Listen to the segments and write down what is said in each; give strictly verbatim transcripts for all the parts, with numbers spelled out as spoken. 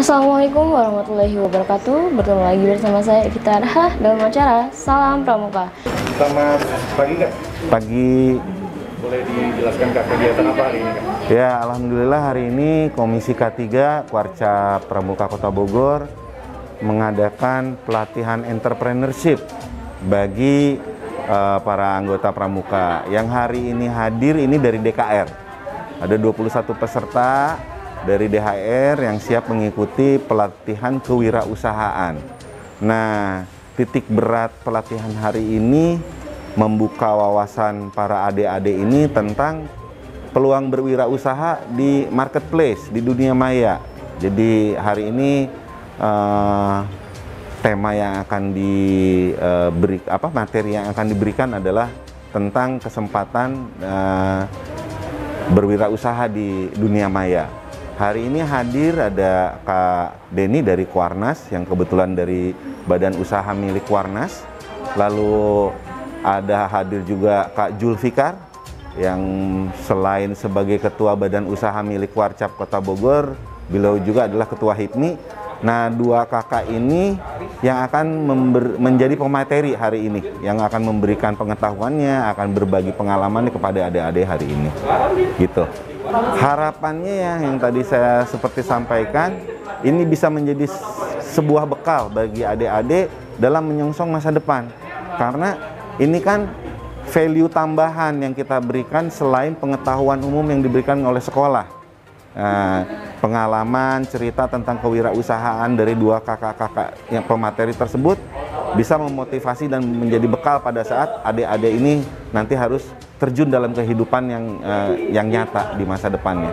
Assalamualaikum warahmatullahi wabarakatuh. Bertemu lagi bersama saya Evita Arha dalam acara Salam Pramuka. Selamat pagi Kak. Pagi. Boleh dijelaskan Kak kegiatan apa hari ini Kak? Ya, alhamdulillah hari ini Komisi K tiga Kwarca Pramuka Kota Bogor mengadakan pelatihan entrepreneurship bagi uh, para anggota Pramuka. Yang hari ini hadir ini dari D K R. Ada dua puluh satu peserta dari D H R yang siap mengikuti pelatihan kewirausahaan. Nah, titik berat pelatihan hari ini membuka wawasan para adik-adik ini tentang peluang berwirausaha di marketplace, di dunia maya. Jadi hari ini uh, tema yang akan diberi, apa materi yang akan diberikan adalah tentang kesempatan uh, berwirausaha di dunia maya. Hari ini hadir ada Kak Denny dari Kuarnas yang kebetulan dari badan usaha milik Kuarnas. Lalu ada hadir juga Kak Julfikar yang selain sebagai ketua badan usaha milik Warcap Kota Bogor, beliau juga adalah ketua HIPMI. Nah, dua kakak ini yang akan member, menjadi pemateri hari ini, yang akan memberikan pengetahuannya, akan berbagi pengalamannya kepada adik-adik hari ini. Gitu. Harapannya ya, yang tadi saya seperti sampaikan, ini bisa menjadi sebuah bekal bagi adik-adik dalam menyongsong masa depan. Karena ini kan value tambahan yang kita berikan selain pengetahuan umum yang diberikan oleh sekolah. Nah, pengalaman, cerita tentang kewirausahaan dari dua kakak-kakak yang pemateri tersebut bisa memotivasi dan menjadi bekal pada saat adik-adik ini nanti harus terjun dalam kehidupan yang uh, yang nyata di masa depannya.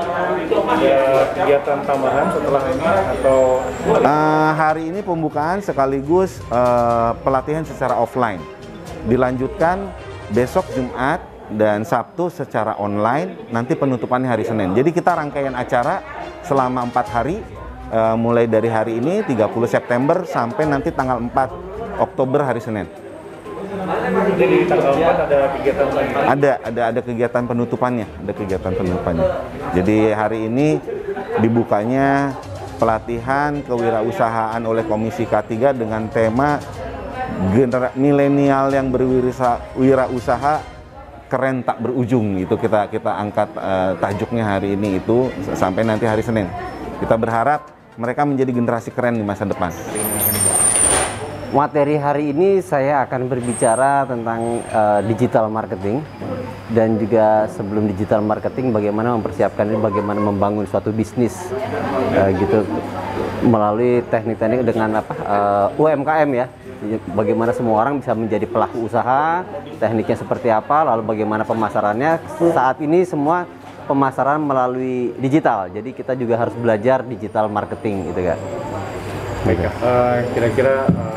Ada kegiatan tambahan setelah ini atau? Uh, hari ini pembukaan sekaligus uh, pelatihan secara offline. Dilanjutkan besok Jumat dan Sabtu secara online, nanti penutupannya hari Senin. Jadi kita rangkaian acara selama empat hari, uh, mulai dari hari ini tiga puluh September sampai nanti tanggal empat Oktober hari Senin. Jadi tanggal empat ada kegiatan lagi? Ada, ada, ada kegiatan penutupannya, ada kegiatan penutupannya. Jadi hari ini dibukanya pelatihan kewirausahaan oleh Komisi K tiga dengan tema generasi milenial yang berwirausaha keren tak berujung. Itu kita kita angkat uh, tajuknya hari ini itu sampai nanti hari Senin. Kita berharap mereka menjadi generasi keren di masa depan. Materi hari ini saya akan berbicara tentang uh, digital marketing, dan juga sebelum digital marketing bagaimana mempersiapkan ini, bagaimana membangun suatu bisnis uh, gitu melalui teknik-teknik dengan apa uh, U M K M ya. Bagaimana semua orang bisa menjadi pelaku usaha, tekniknya seperti apa, lalu bagaimana pemasarannya. Saat ini semua pemasaran melalui digital, jadi kita juga harus belajar digital marketing gitu kan. Baik, uh, kira-kira uh,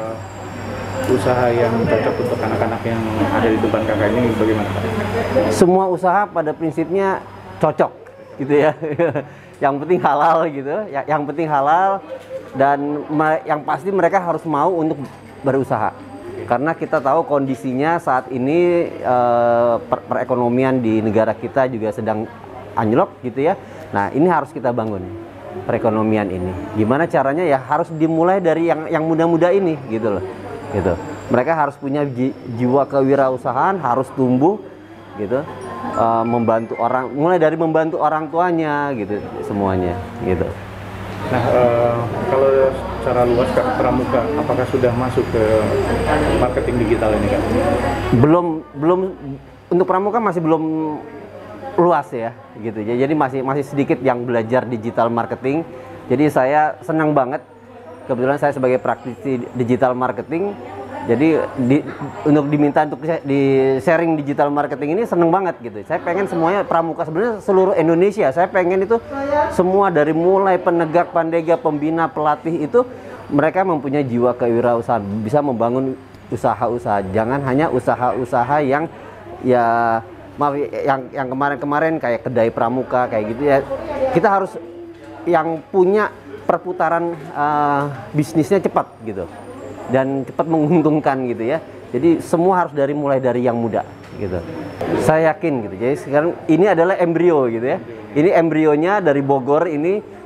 usaha yang cocok untuk anak-anak yang ada di depan kakak ini bagaimana Pak? Semua usaha pada prinsipnya cocok gitu ya. Yang penting halal gitu, ya, yang penting halal, dan yang pasti mereka harus mau untuk berusaha. Karena kita tahu kondisinya saat ini eh, per perekonomian di negara kita juga sedang anjlok gitu ya. Nah, ini harus kita bangun perekonomian ini. Gimana caranya ya, harus dimulai dari yang yang muda-muda ini gitu loh. Gitu. Mereka harus punya ji jiwa kewirausahaan, harus tumbuh gitu. Uh, membantu orang, mulai dari membantu orang tuanya gitu, semuanya gitu. Nah, uh, kalau secara luas Kak, Pramuka apakah sudah masuk ke marketing digital ini Kak? Belum, belum untuk Pramuka masih belum luas ya gitu. Jadi masih masih sedikit yang belajar digital marketing. Jadi saya senang banget, kebetulan saya sebagai praktisi digital marketing. Jadi di, untuk diminta untuk di sharing digital marketing ini seneng banget gitu. Saya pengen semuanya Pramuka, sebenarnya seluruh Indonesia. Saya pengen itu semua dari mulai penegak, pandega, pembina, pelatih itu mereka mempunyai jiwa kewirausahaan, bisa membangun usaha-usaha. Jangan hanya usaha-usaha yang ya maaf yang yang kemarin-kemarin kayak kedai Pramuka kayak gitu ya. Kita harus yang punya perputaran uh, bisnisnya cepat gitu. Dan cepat menguntungkan gitu ya. Jadi semua harus dari mulai dari yang muda gitu. Saya yakin gitu. Jadi sekarang ini adalah embrio gitu ya. Ini embrionya dari Bogor ini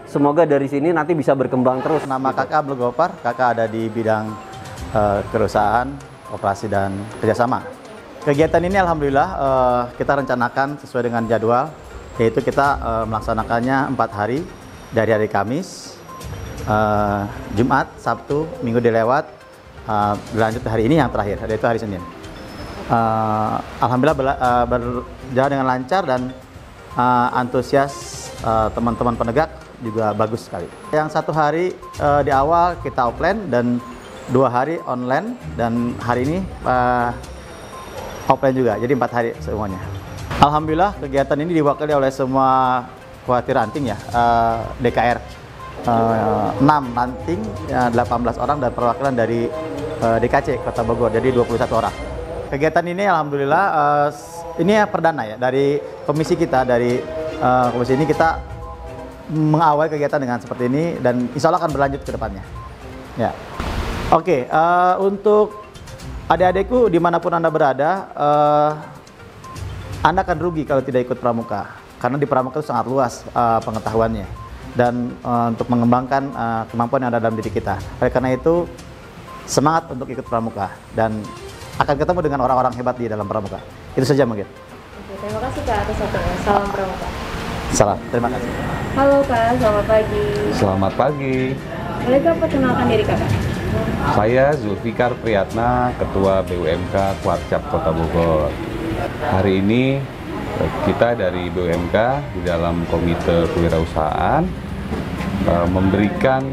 semoga dari sini nanti bisa berkembang terus. Nama kakak Abdul Gopar, kakak ada di bidang uh, perusahaan, operasi dan kerjasama. Kegiatan ini alhamdulillah uh, kita rencanakan sesuai dengan jadwal, yaitu kita uh, melaksanakannya empat hari dari hari Kamis, uh, Jumat, Sabtu, Minggu dilewat, uh, berlanjut hari ini yang terakhir, yaitu hari Senin. Uh, alhamdulillah uh, berjalan dengan lancar dan uh, antusias teman-teman uh, penegak juga bagus sekali. Yang satu hari uh, di awal kita offline dan dua hari online, dan hari ini uh, offline juga, jadi empat hari semuanya. Alhamdulillah kegiatan ini diwakili oleh semua kuartir ranting ya, uh, D K R uh, enam ranting, uh, delapan belas orang, dan perwakilan dari uh, D K C Kota Bogor, jadi dua puluh satu orang. Kegiatan ini alhamdulillah uh, ini ya perdana ya dari komisi kita, dari uh, komisi ini kita mengawal kegiatan dengan seperti ini, dan insya Allah akan berlanjut ke depannya. Ya. Oke, okay, uh, untuk adik-adikku dimanapun Anda berada, uh, Anda akan rugi kalau tidak ikut pramuka, karena di pramuka itu sangat luas uh, pengetahuannya, dan uh, untuk mengembangkan uh, kemampuan yang ada dalam diri kita. Oleh karena itu, semangat untuk ikut pramuka, dan akan ketemu dengan orang-orang hebat di dalam pramuka. Itu saja mungkin. Oke, terima kasih Kak atas waktunya. Salam pramuka. Salam, terima kasih. Halo Kak, selamat pagi. Selamat pagi. Boleh Kak perkenalkan diri Kakak? Saya Zulfikar Priyatna, Ketua B U M K Kuarcap Kota Bogor. Hari ini kita dari B U M K di dalam Komite Kewirausahaan memberikan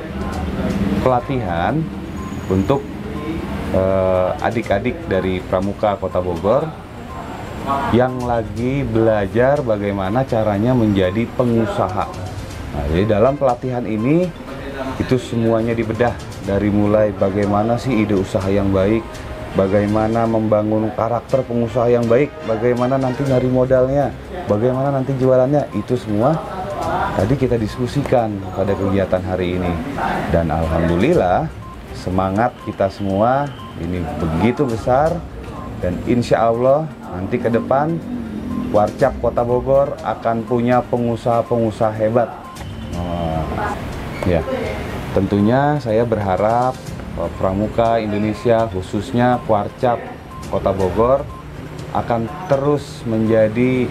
pelatihan untuk adik-adik dari Pramuka Kota Bogor yang lagi belajar bagaimana caranya menjadi pengusaha. Nah, jadi dalam pelatihan ini itu semuanya dibedah, dari mulai bagaimana sih ide usaha yang baik, bagaimana membangun karakter pengusaha yang baik, bagaimana nanti nyari modalnya, bagaimana nanti jualannya, itu semua tadi kita diskusikan pada kegiatan hari ini. Dan alhamdulillah semangat kita semua ini begitu besar, dan insya Allah nanti ke depan Kuarcap Kota Bogor akan punya pengusaha-pengusaha hebat. Oh, ya, tentunya saya berharap Pramuka Indonesia, khususnya Kuarcap Kota Bogor, akan terus menjadi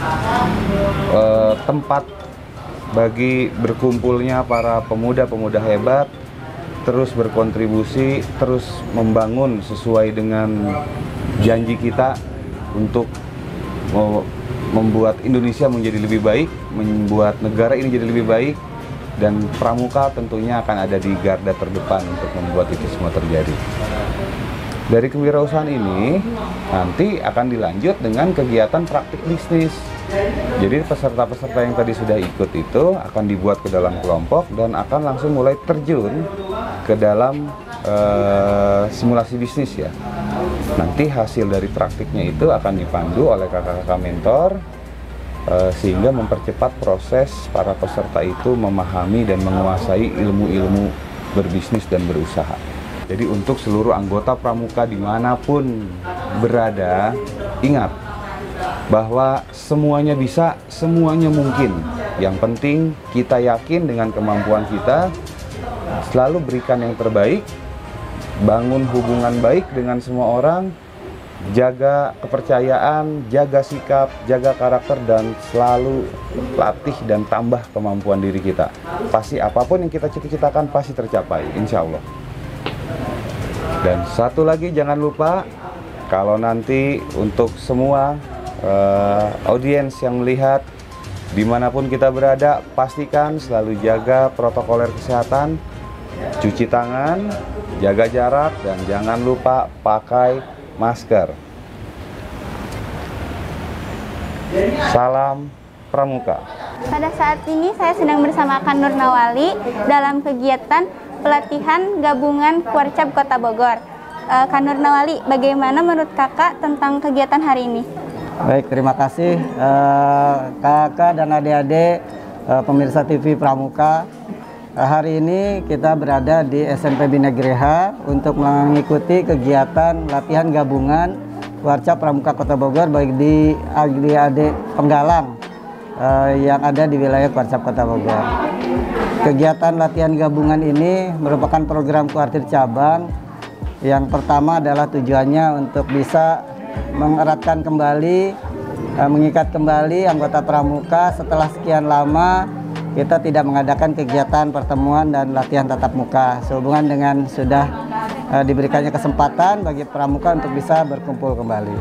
uh, tempat bagi berkumpulnya para pemuda-pemuda hebat, terus berkontribusi, terus membangun sesuai dengan janji kita untuk membuat Indonesia menjadi lebih baik, membuat negara ini jadi lebih baik, dan Pramuka tentunya akan ada di garda terdepan untuk membuat itu semua terjadi. Dari kewirausahaan ini nanti akan dilanjut dengan kegiatan praktik bisnis. Jadi peserta-peserta yang tadi sudah ikut itu akan dibuat ke dalam kelompok dan akan langsung mulai terjun ke dalam uh, simulasi bisnis ya. Nanti hasil dari praktiknya itu akan dipandu oleh kakak-kakak mentor, uh, sehingga mempercepat proses para peserta itu memahami dan menguasai ilmu-ilmu berbisnis dan berusaha. Jadi untuk seluruh anggota Pramuka dimanapun berada, ingat bahwa semuanya bisa, semuanya mungkin. Yang penting kita yakin dengan kemampuan kita, selalu berikan yang terbaik, bangun hubungan baik dengan semua orang, jaga kepercayaan, jaga sikap, jaga karakter, dan selalu latih dan tambah kemampuan diri kita. Pasti apapun yang kita cita-citakan pasti tercapai, insya Allah. Dan satu lagi jangan lupa, kalau nanti untuk semua uh, audiens yang melihat dimanapun kita berada, pastikan selalu jaga protokoler kesehatan, cuci tangan, jaga jarak, dan jangan lupa pakai masker. Salam Pramuka. Pada saat ini saya sedang bersama Kak Nur Nawali dalam kegiatan pelatihan gabungan Kuarcap Kota Bogor. Uh, Kak Nur Nawali, bagaimana menurut kakak tentang kegiatan hari ini? Baik, terima kasih uh, kakak dan adik-adik uh, pemirsa T V Pramuka. Uh, hari ini kita berada di S M P Bina Greha untuk mengikuti kegiatan latihan gabungan Kuarcap Pramuka Kota Bogor baik di adik-adik penggalang uh, yang ada di wilayah Kuarcap Kota Bogor. Kegiatan latihan gabungan ini merupakan program kuartir cabang. Yang pertama adalah tujuannya untuk bisa mengeratkan kembali, mengikat kembali anggota pramuka setelah sekian lama kita tidak mengadakan kegiatan pertemuan dan latihan tatap muka. Sehubungan dengan sudah uh, diberikannya kesempatan bagi pramuka untuk bisa berkumpul kembali.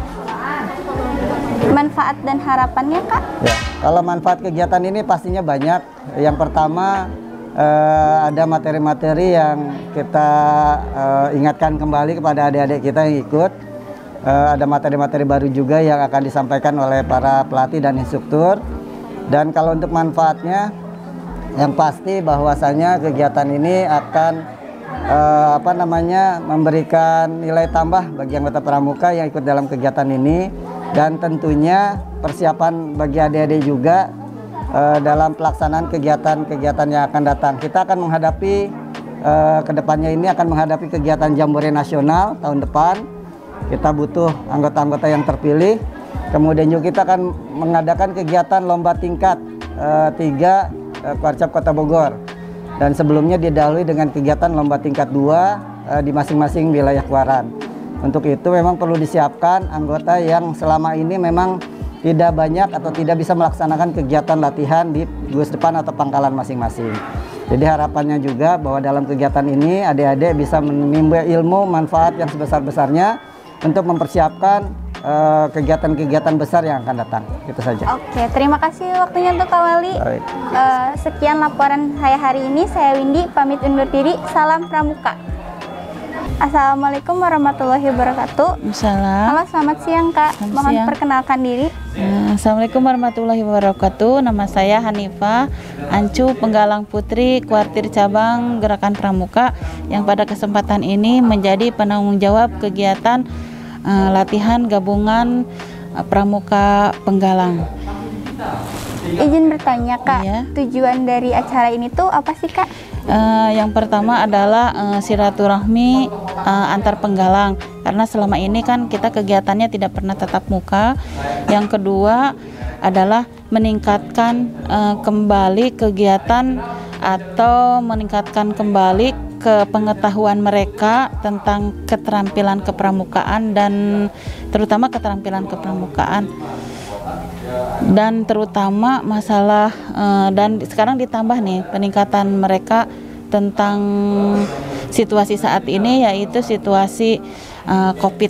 Manfaat dan harapannya, Kak? Ya, kalau manfaat kegiatan ini pastinya banyak. Yang pertama uh, ada materi-materi yang kita uh, ingatkan kembali kepada adik-adik kita yang ikut. Uh, ada materi-materi baru juga yang akan disampaikan oleh para pelatih dan instruktur. Dan kalau untuk manfaatnya, yang pasti bahwasanya kegiatan ini akan uh, apa namanya memberikan nilai tambah bagi anggota pramuka yang ikut dalam kegiatan ini, dan tentunya persiapan bagi adik-adik juga uh, dalam pelaksanaan kegiatan-kegiatan yang akan datang. Kita akan menghadapi uh, kedepannya ini akan menghadapi kegiatan Jambore Nasional tahun depan. Kita butuh anggota-anggota yang terpilih. Kemudian juga kita akan mengadakan kegiatan lomba tingkat uh, tiga Kuarcap Kota Bogor, dan sebelumnya didahului dengan kegiatan lomba tingkat dua uh, di masing-masing wilayah Kuaran. Untuk itu memang perlu disiapkan anggota yang selama ini memang tidak banyak atau tidak bisa melaksanakan kegiatan latihan di gugus depan atau pangkalan masing-masing. Jadi harapannya juga bahwa dalam kegiatan ini adik-adik bisa menimba ilmu manfaat yang sebesar-besarnya untuk mempersiapkan kegiatan-kegiatan uh, besar yang akan datang. Itu saja. Oke, terima kasih waktunya untuk Kak Wali. Uh, sekian laporan saya hari ini. Saya Windy, pamit undur diri. Salam Pramuka. Assalamualaikum warahmatullahi wabarakatuh. Salam. Halo, selamat siang Kak. Selamat Mohon siang. Perkenalkan diri. Assalamualaikum warahmatullahi wabarakatuh. Nama saya Hanifah Ancu, penggalang putri kuartir cabang Gerakan Pramuka, yang pada kesempatan ini menjadi penanggung jawab kegiatan Uh, latihan gabungan uh, pramuka penggalang. Izin bertanya Kak, iya. Tujuan dari acara ini tuh apa sih Kak? Uh, yang pertama adalah uh, silaturahmi uh, antar penggalang, karena selama ini kan kita kegiatannya tidak pernah tatap muka. Yang kedua adalah meningkatkan uh, kembali kegiatan atau meningkatkan kembali ke pengetahuan mereka tentang keterampilan kepramukaan, dan terutama keterampilan kepramukaan dan terutama masalah uh, dan sekarang ditambah nih peningkatan mereka tentang situasi saat ini, yaitu situasi uh, COVID.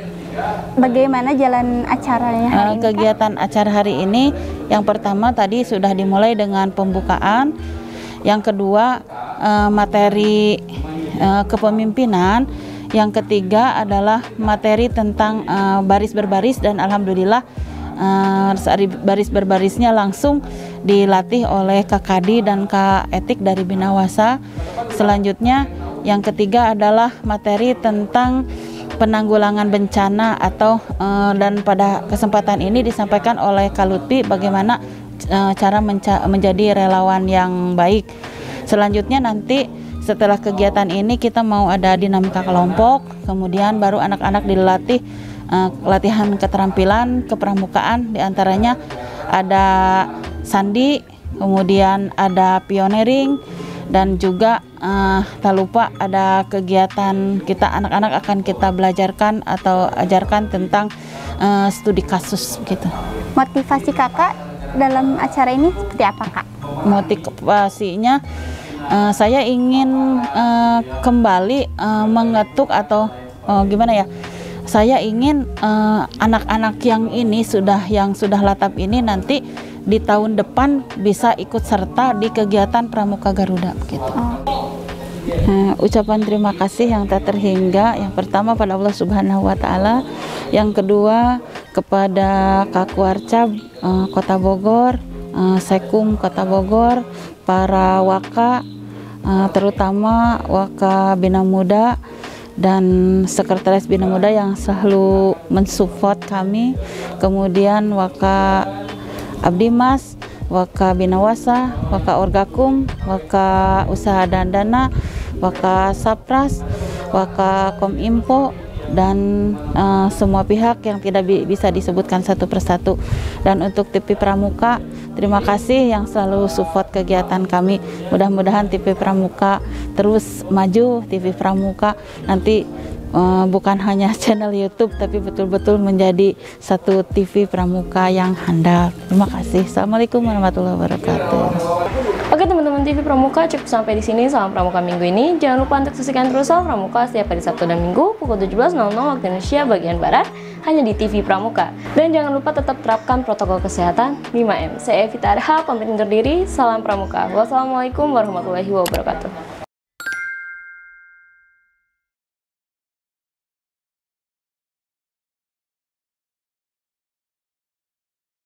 Bagaimana jalan acaranya hari uh, ini, kegiatan Kak? acara hari ini yang pertama tadi sudah dimulai dengan pembukaan. Yang kedua uh, materi uh, kepemimpinan. Yang ketiga adalah materi tentang uh, baris berbaris, dan alhamdulillah uh, baris berbarisnya langsung dilatih oleh Kak Kadi dan Kak Etik dari Binawasa. Selanjutnya yang ketiga adalah materi tentang penanggulangan bencana atau uh, dan pada kesempatan ini disampaikan oleh Kak Lutfi bagaimana cara menjadi relawan yang baik. Selanjutnya nanti setelah kegiatan ini kita mau ada dinamika kelompok, kemudian baru anak-anak dilatih uh, latihan keterampilan kepramukaan, diantaranya ada sandi, kemudian ada pioneering, dan juga uh, tak lupa ada kegiatan kita anak-anak akan kita belajarkan atau ajarkan tentang uh, studi kasus gitu. Motivasi kakak dalam acara ini seperti apa Kak? Motivasinya uh, saya ingin uh, kembali uh, mengetuk atau uh, gimana ya? Saya ingin anak-anak uh, yang ini sudah yang sudah latap ini nanti di tahun depan bisa ikut serta di kegiatan Pramuka Garuda gitu. Oh. Uh, ucapan terima kasih yang tak terhingga, yang pertama pada Allah Subhanahu wa taala, yang kedua kepada Kak Kuarcap uh, Kota Bogor, uh, Sekum Kota Bogor, para waka uh, terutama waka Bina Muda dan sekretaris Bina Muda yang selalu mensupport kami, kemudian waka Abdi Mas, waka Binawasa, waka Orgakum, waka Usaha dan Dana, waka Sapras, waka Kominfo, dan uh, semua pihak yang tidak bi bisa disebutkan satu persatu. Dan untuk T V Pramuka, terima kasih yang selalu support kegiatan kami. Mudah-mudahan T V Pramuka terus maju, T V Pramuka nanti uh, bukan hanya channel YouTube tapi betul-betul menjadi satu T V Pramuka yang handal. Terima kasih. Assalamualaikum warahmatullahi wabarakatuh. Oke teman-teman T V Pramuka, cukup sampai di sini salam Pramuka minggu ini. Jangan lupa untuk saksikan terus Salam Pramuka setiap hari Sabtu dan Minggu pukul tujuh belas nol nol waktu Indonesia bagian Barat hanya di T V Pramuka. Dan jangan lupa tetap terapkan protokol kesehatan lima M. Saya Evita Arha, pamit undur diri. Salam Pramuka. Wassalamualaikum warahmatullahi wabarakatuh.